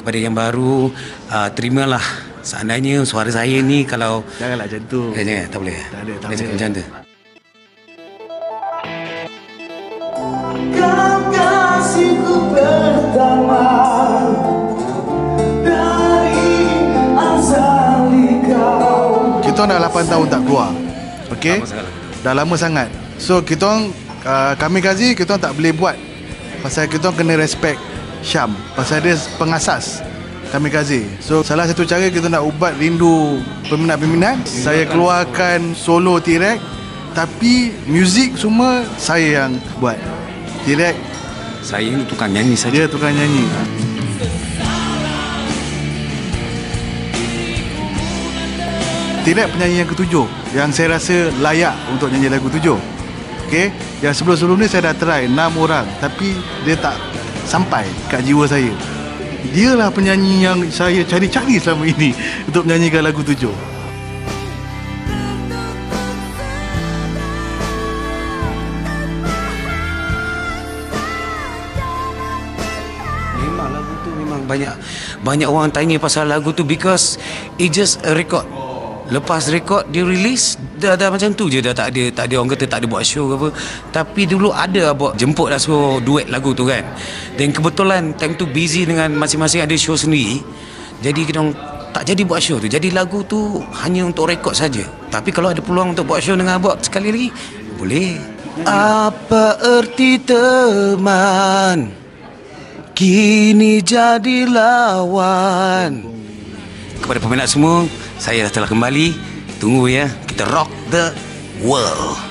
Kepada yang baru, terimalah. Seandainya suara saya ni kalau... Janganlah macam tu. Jangan, tak boleh. Tak ada, tak boleh. boleh. Macam tu. Kasihku pertama dari azali kau. Kita dah 8 tahun tak keluar. Okey? Dah lama sangat. So kita orang Kamikaze kita orang tak boleh buat pasal kita orang kena respect Syam pasal dia pengasas Kamikaze. So salah satu cara kita nak ubat rindu peminat-peminat, saya keluarkan solo T-Rex, tapi muzik semua saya yang buat. T-Rex Saya ni tukang nyanyi saja. dia tukang nyanyi. T-Rex penyanyi yang ketujuh yang saya rasa layak untuk nyanyi lagu 7. Okey, yang sebelum-sebelum ni saya dah try 6 orang tapi dia tak sampai kat jiwa saya. Dialah penyanyi yang saya cari-cari selama ini untuk menyanyikan lagu 7. Memang lagu tu memang banyak orang tanya pasal lagu tu because it just a record. Lepas rekod dia release dah macam tu je, dah tak ada orang kata tak ada buat show ke apa. Tapi dulu ada buat jemput dah suruh duet lagu tu kan. Dan kebetulan time tu busy dengan masing-masing ada show sendiri. Jadi kita orang tak jadi buat show tu. Jadi lagu tu hanya untuk rekod saja. Tapi kalau ada peluang untuk buat show dengan Abang sekali lagi, boleh. Apa erti teman kini jadi lawan. Kepada peminat semua, saya dah telah kembali. Tunggu ya, kita rock the world.